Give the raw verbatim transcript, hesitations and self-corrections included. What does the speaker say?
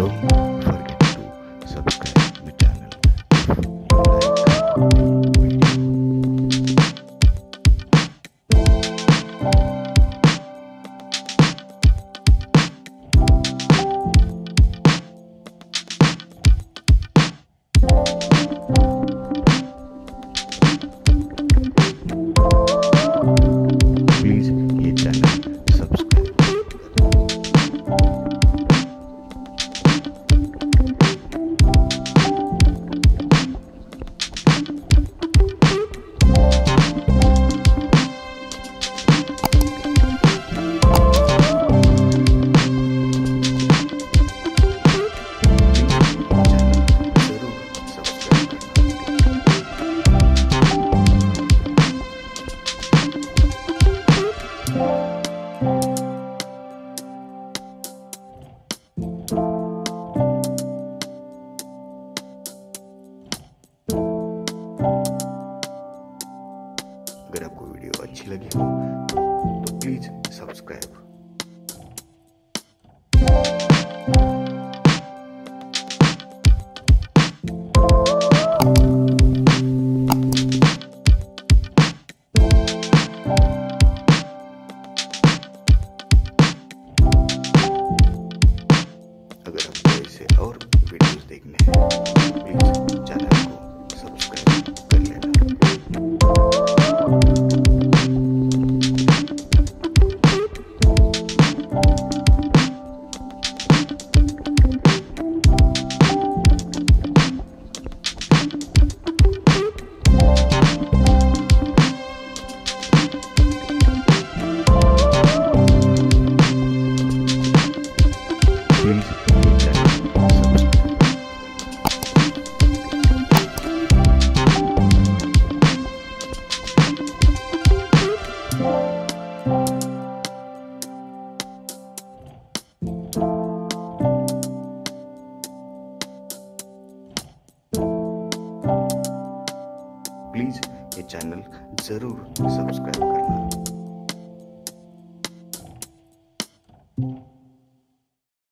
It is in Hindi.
Don't forget to subscribe my channel if you like the video. Please ये चैनल सब्सक्राइब अगर आपको वीडियो अच्छी लगी हो तो प्लीज सब्सक्राइब। अगर आपको ऐसे और वीडियोस देखने हैं तो प्लीज चैनल को सब्सक्राइब कर लेना। Please ये चैनल प्लीज ये चैनल जरूर सब्सक्राइब करना।